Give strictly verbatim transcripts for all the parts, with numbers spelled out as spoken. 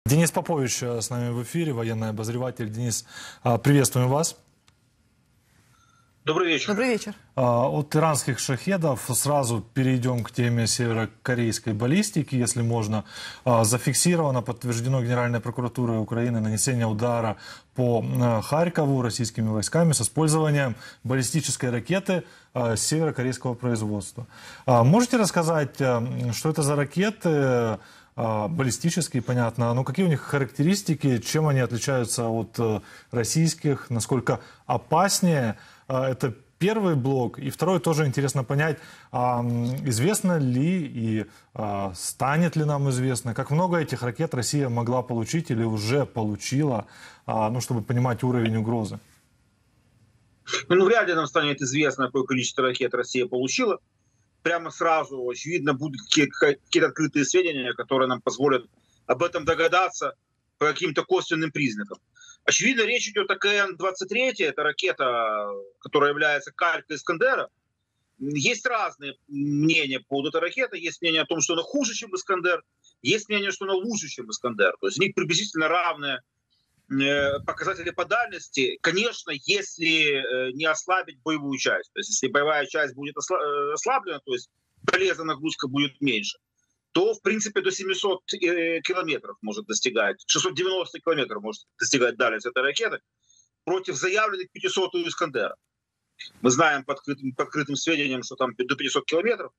Денис Попович с нами в эфире, военный обозреватель. Денис, приветствуем вас. Добрый вечер. Добрый вечер. От иранских шахедов сразу перейдем к теме северокорейской баллистики, если можно. Зафиксировано, подтверждено Генеральной прокуратурой Украины нанесение удара по Харькову российскими войсками с использованием баллистической ракеты северокорейского производства. Можете рассказать, что это за ракеты? Баллистические, понятно. Но какие у них характеристики, чем они отличаются от российских, насколько опаснее? Это первый блок. И второй тоже интересно понять, известно ли и станет ли нам известно, как много этих ракет Россия могла получить или уже получила, ну, чтобы понимать уровень угрозы. Ну, вряд ли нам станет известно, какое количество ракет Россия получила. Прямо сразу, очевидно, будут какие-то открытые сведения, которые нам позволят об этом догадаться по каким-то косвенным признакам. Очевидно, речь идет о К Н двадцать три, это ракета, которая является калькой Искандера. Есть разные мнения по поводу этой ракеты. Есть мнение о том, что она хуже, чем Искандер. Есть мнение, что она лучше, чем Искандер. То есть у них приблизительно равные показатели по дальности. Конечно, если не ослабить боевую часть, то есть если боевая часть будет ослаблена, то есть полезная нагрузка будет меньше, то, в принципе, до семисот километров может достигать, шестьсот девяносто километров может достигать дальность этой ракеты против заявленных пятисот у Искандера. Мы знаем по открытым, по открытым сведениям, что там до пятисот километров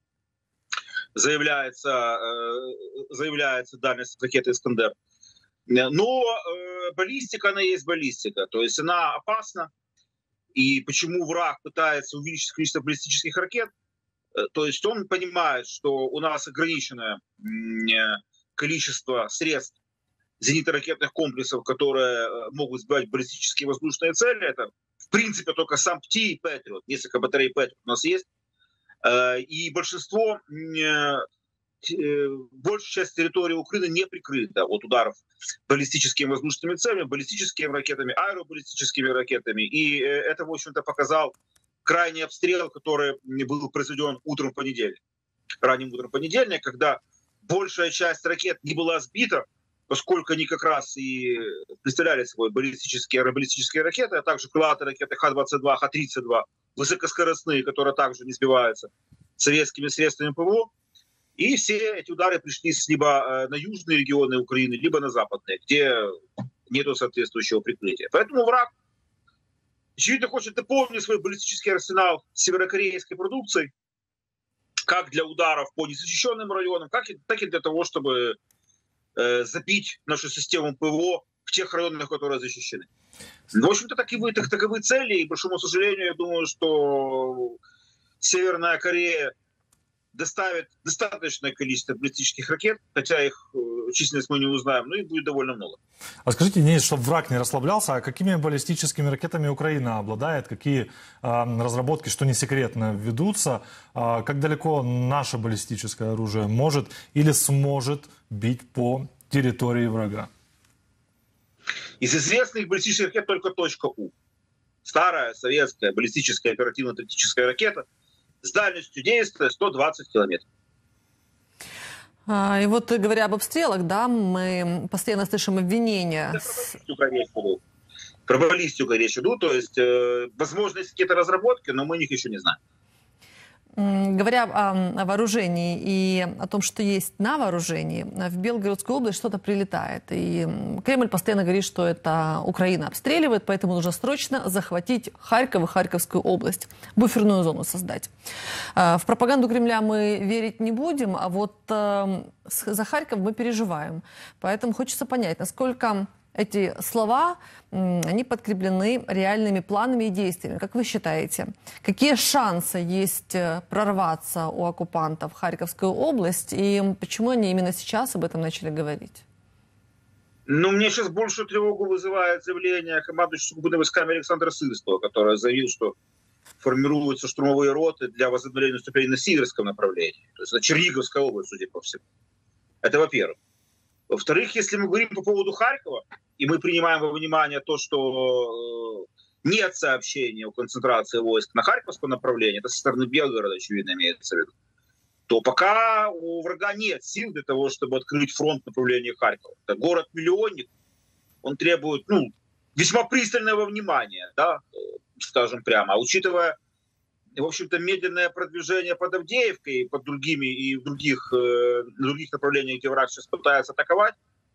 заявляется, заявляется дальность ракеты Искандер. Но э, баллистика, она есть баллистика, то есть она опасна. И почему враг пытается увеличить количество баллистических ракет? Э, то есть он понимает, что у нас ограниченное э, количество средств зенитно-ракетных комплексов, которые могут сбивать баллистические воздушные цели. Это, в принципе, только сам ПТИ и Патриот. Несколько батарей Патриот у нас есть. Э, и большинство... Э, большая часть территории Украины не прикрыта от ударов баллистическими воздушными целями, баллистическими ракетами, аэробаллистическими ракетами. И это, в общем-то, показал крайний обстрел, который был произведен утром в понедельник, ранним утром понедельника, когда большая часть ракет не была сбита, поскольку они как раз и представляли собой баллистические, аэробаллистические ракеты, а также крылатые ракеты Х двадцать два, Х тридцать два, высокоскоростные, которые также не сбиваются советскими средствами ПВО. И все эти удары пришлись либо на южные регионы Украины, либо на западные, где нет соответствующего прикрытия. Поэтому враг, очевидно, хочет дополнить свой баллистический арсенал северокорейской продукцией, как для ударов по незащищенным районам, так и, так и для того, чтобы э, забить нашу систему ПВО в тех районах, которые защищены. В общем-то, таковы, так, таковы цели, и, к большому сожалению, я думаю, что Северная Корея доставит достаточное количество баллистических ракет, хотя их численность мы не узнаем, но их будет довольно много. А скажите, Денис, чтобы враг не расслаблялся, а какими баллистическими ракетами Украина обладает, какие а, разработки, что не секретно, ведутся, а, как далеко наше баллистическое оружие может или сможет бить по территории врага? Из известных баллистических ракет только точка У. Старая советская баллистическая оперативно-тактическая ракета с дальностью действия сто двадцать километров. А, и вот говоря об обстрелах, да, мы постоянно слышим обвинения. Про баллистику речь идут, то есть, э, возможно, есть какие-то разработки, но мы их еще не знаем. Говоря о, о вооружении и о том, что есть на вооружении, в Белгородскую область что-то прилетает. И Кремль постоянно говорит, что это Украина обстреливает, поэтому нужно срочно захватить Харьков и Харьковскую область, буферную зону создать. В пропаганду Кремля мы верить не будем, а вот за Харьков мы переживаем. Поэтому хочется понять, насколько эти слова, они подкреплены реальными планами и действиями. Как вы считаете, какие шансы есть прорваться у оккупантов в Харьковскую область, и почему они именно сейчас об этом начали говорить? Ну, мне сейчас большую тревогу вызывает заявление командующего сухопутными войсками Александра Сырского, который заявил, что формируются штурмовые роты для возобновления наступления на северском направлении. То есть это Черниговская область, судя по всему. Это во-первых. Во-вторых, если мы говорим по поводу Харькова, и мы принимаем во внимание то, что нет сообщения о концентрации войск на Харьковском направлении, это со стороны Белгорода, очевидно, имеется в виду, то пока у врага нет сил для того, чтобы открыть фронт в направлении Харькова. Это город-миллионник, он требует ну, весьма пристального внимания, да, скажем прямо. А учитывая, в общем-то, медленное продвижение под Авдеевкой и под другими и в других, э, других направлениях, где враг сейчас пытается атаковать,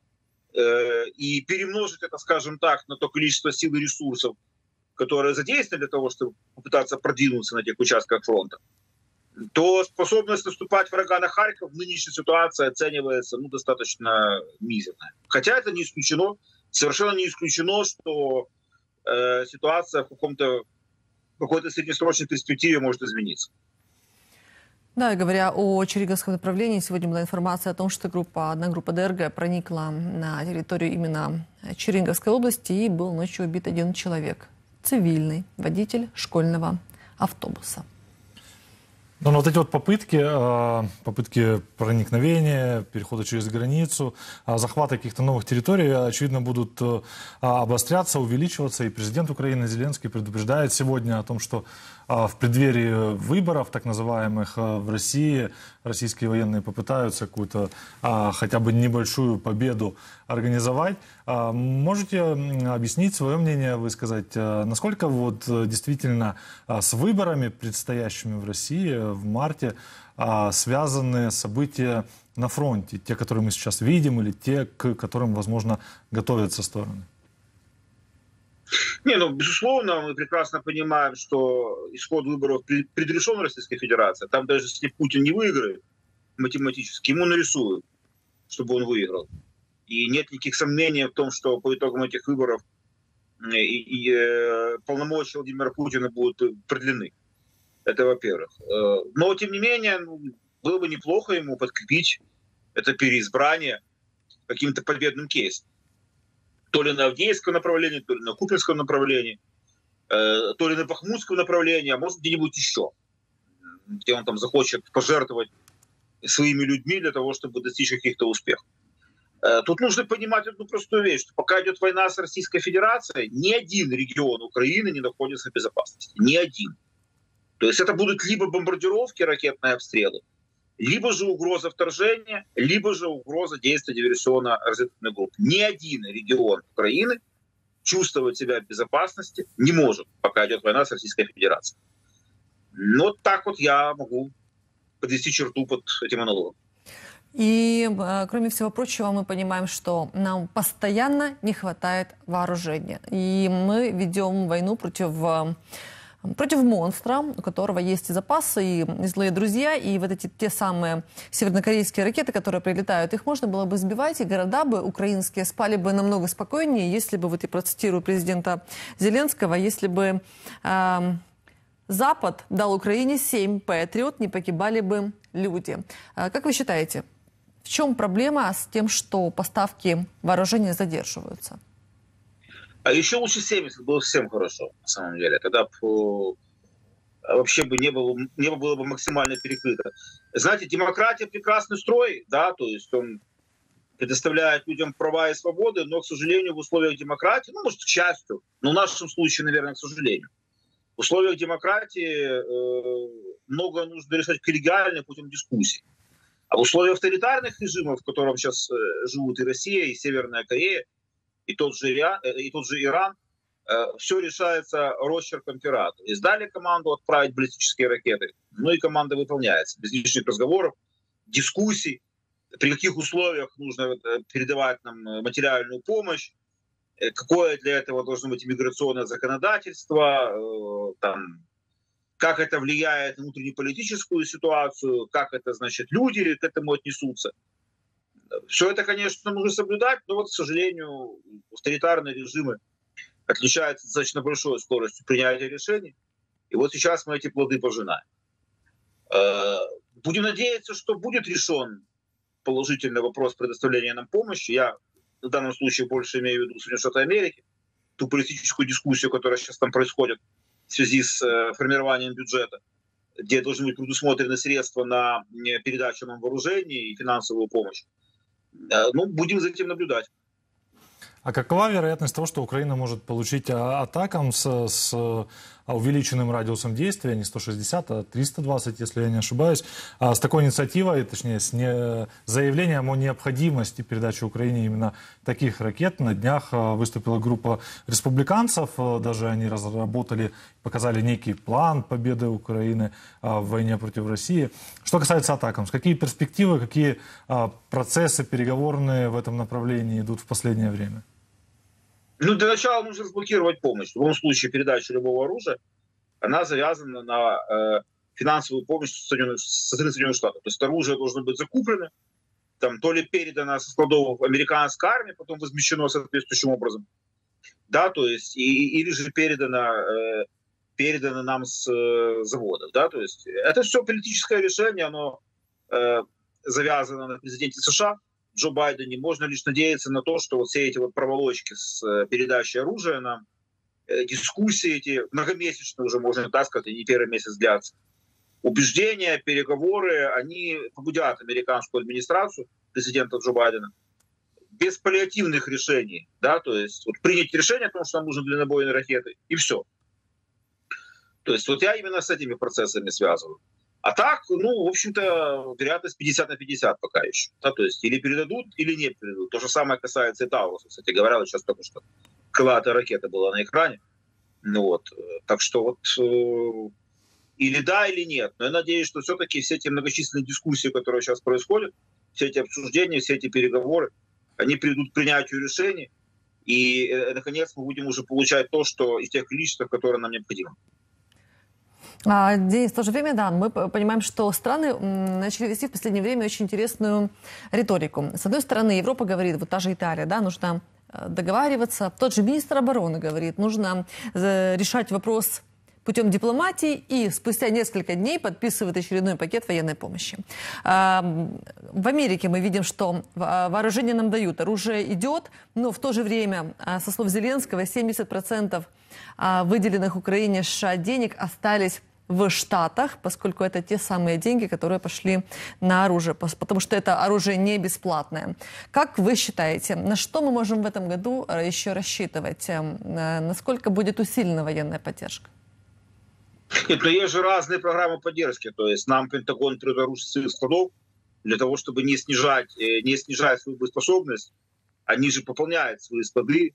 э, и перемножить это, скажем так, на то количество сил и ресурсов, которые задействованы для того, чтобы попытаться продвинуться на тех участках фронта, то способность наступать врага на Харьков в нынешней ситуации оценивается ну, достаточно мизерно. Хотя это не исключено, совершенно не исключено, что э, ситуация в каком-то в какой-то среднесрочной перспективе может измениться. Да, и говоря о Черниговском направлении, сегодня была информация о том, что группа, одна группа ДРГ проникла на территорию именно Черниговской области, и был ночью убит один человек, цивильный водитель школьного автобуса. Ну, вот эти вот попытки, попытки проникновения, перехода через границу, захвата каких-то новых территорий, очевидно, будут обостряться, увеличиваться. И президент Украины Зеленский предупреждает сегодня о том, что в преддверии выборов, так называемых, в России, российские военные попытаются какую-то хотя бы небольшую победу организовать. Можете объяснить свое мнение, высказать, насколько вот действительно с выборами, предстоящими в России в марте, связаны события на фронте, те, которые мы сейчас видим, или те, к которым, возможно, готовятся стороны? Не, ну, безусловно, мы прекрасно понимаем, что исход выборов предрешен Российской Федерации. Там даже если Путин не выиграет математически, ему нарисуют, чтобы он выиграл. И нет никаких сомнений в том, что по итогам этих выборов и, и, э, полномочия Владимира Путина будут продлены. Это во-первых. Но, тем не менее, ну, было бы неплохо ему подкрепить это переизбрание каким-то победным кейсом. То ли на Авдеевском направлении, то ли на Купинском направлении, э, то ли на Бахмутском направлении, а может где-нибудь еще, где он там захочет пожертвовать своими людьми для того, чтобы достичь каких-то успехов. Э, тут нужно понимать одну простую вещь, что пока идет война с Российской Федерацией, ни один регион Украины не находится в безопасности. Ни один. То есть это будут либо бомбардировки, ракетные обстрелы, либо же угроза вторжения, либо же угроза действия диверсионно-разведывательной группы. Ни один регион Украины чувствовать себя в безопасности не может, пока идет война с Российской Федерацией. Но вот так вот я могу подвести черту под этим монологом. И, кроме всего прочего, мы понимаем, что нам постоянно не хватает вооружения. И мы ведем войну против... Против монстра, у которого есть и запасы, и злые друзья, и вот эти те самые севернокорейские ракеты, которые прилетают, их можно было бы сбивать, и города бы украинские спали бы намного спокойнее, если бы, вот я процитирую президента Зеленского, если бы э, Запад дал Украине семь Патриот, не погибали бы люди. Э, как вы считаете, в чем проблема с тем, что поставки вооружения задерживаются? А еще лучше семьдесят было всем хорошо, на самом деле. Тогда бы, вообще бы небо, небо было бы максимально перекрыто. Знаете, демократия – прекрасный строй, да, то есть он предоставляет людям права и свободы, но, к сожалению, в условиях демократии, ну, может, к счастью, но в нашем случае, наверное, к сожалению, в условиях демократии э, многое нужно решать коллегиально путем дискуссий. А в условиях авторитарных режимов, в котором сейчас э, живут и Россия, и Северная Корея, и тот же, и тот же Иран, э, все решается росчерком пера. Издали команду отправить баллистические ракеты, ну и команда выполняется. Без лишних разговоров, дискуссий, при каких условиях нужно передавать нам материальную помощь, э, какое для этого должно быть иммиграционное законодательство, э, там, как это влияет на внутреннеполитическую ситуацию, как это, значит, люди к этому отнесутся. Все это, конечно, нужно соблюдать, но вот, к сожалению, авторитарные режимы отличаются достаточно большой скоростью принятия решений. И вот сейчас мы эти плоды пожинаем. Будем надеяться, что будет решен положительный вопрос предоставления нам помощи. Я в данном случае больше имею в виду Соединенные Штаты Америки, ту политическую дискуссию, которая сейчас там происходит в связи с формированием бюджета, где должны быть предусмотрены средства на передачу нам вооружений и финансовую помощь. Ну, будем за этим наблюдать. А какова вероятность того, что Украина может получить атакам с, с увеличенным радиусом действия, не сто шестьдесят, а триста двадцать, если я не ошибаюсь, с такой инициативой, точнее, с не... заявлением о необходимости передачи Украине именно таких ракет. На днях выступила группа республиканцев, даже они разработали, показали некий план победы Украины в войне против России. Что касается атакамс, какие перспективы, какие процессы переговорные в этом направлении идут в последнее время? Ну, для начала нужно разблокировать помощь. В любом случае, передача любого оружия, она завязана на э, финансовую помощь со стороны Соединенных Штатов. То есть оружие должно быть закуплено, там, то ли передано со складов американской армии, потом возмещено соответствующим образом, да, то есть, и, или же передано, э, передано нам с э, заводов, да, то есть, это все политическое решение, оно э, завязано на президенте США, Джо Байдене. Можно лишь надеяться на то, что вот все эти вот проволочки с э, передачей оружия нам, э, дискуссии эти, многомесячные уже, можно так сказать, и не первый месяц длятся, убеждения, переговоры, они побудят американскую администрацию, президента Джо Байдена, без паллиативных решений, да, то есть вот принять решение о том, что нам нужны дальнобойные ракеты, и все. То есть вот я именно с этими процессами связываю. А так, ну, в общем-то, вероятность пятьдесят на пятьдесят пока еще. Да, то есть или передадут, или не передадут. То же самое касается и Тауруса. Кстати говоря, вот сейчас только что крылатая ракета была на экране. Ну вот, так что вот э, или да, или нет. Но я надеюсь, что все-таки все эти многочисленные дискуссии, которые сейчас происходят, все эти обсуждения, все эти переговоры, они приведут к принятию решений. И, э, наконец, мы будем уже получать то, что из тех количеств, которые нам необходимо. А, Денис, в то же время, да, мы понимаем, что страны начали вести в последнее время очень интересную риторику. С одной стороны, Европа говорит, вот та же Италия, да, нужно договариваться. Тот же министр обороны говорит, нужно решать вопрос путем дипломатии, и спустя несколько дней подписывает очередной пакет военной помощи. В Америке мы видим, что вооружение нам дают, оружие идет, но в то же время, со слов Зеленского, семьдесят процентов выделенных Украине США денег остались в Штатах, поскольку это те самые деньги, которые пошли на оружие, потому что это оружие не бесплатное. Как вы считаете, на что мы можем в этом году еще рассчитывать? Насколько будет усилена военная поддержка? Нет, но есть же разные программы поддержки. То есть нам Пентагон предоружит своих складов для того, чтобы не снижать, не снижать свою боеспособность. Они же пополняют свои склады,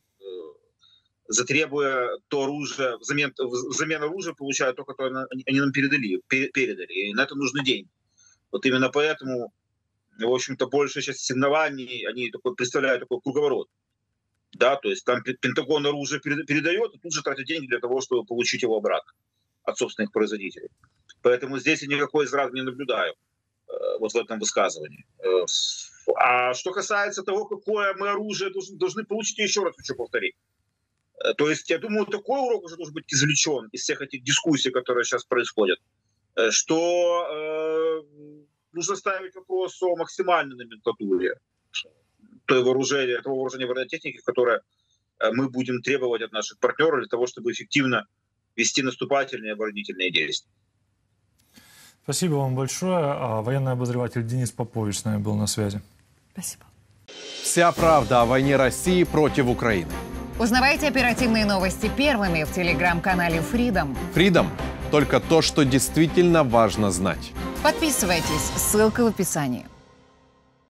затребуя то оружие, взамен, взамен оружия получают то, которое они нам передали, передали. И на это нужны деньги. Вот именно поэтому, в общем-то, большая часть соревнований, они такой, представляют такой круговорот. Да, то есть там Пентагон оружие передает, и тут же тратят деньги для того, чтобы получить его обратно от собственных производителей. Поэтому здесь я никакой израза не наблюдаю э, вот в этом высказывании. Э, а что касается того, какое мы оружие должны, должны получить, я еще раз хочу повторить. Э, то есть, я думаю, такой урок уже должен быть извлечен из всех этих дискуссий, которые сейчас происходят, э, что э, нужно ставить вопрос о максимальной номенклатуре той вооружения, того вооружения военной техники, которое э, мы будем требовать от наших партнеров для того, чтобы эффективно вести наступательные оборонительные действия. Спасибо вам большое. Военный обозреватель Денис Попович с нами был на связи. Спасибо. Вся правда о войне России против Украины. Узнавайте оперативные новости первыми в телеграм-канале Freedom. Freedom – только то, что действительно важно знать. Подписывайтесь, ссылка в описании.